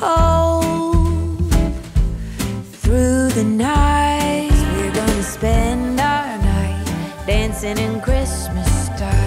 cold through the night. We're gonna spend our night dancing in Christmas style.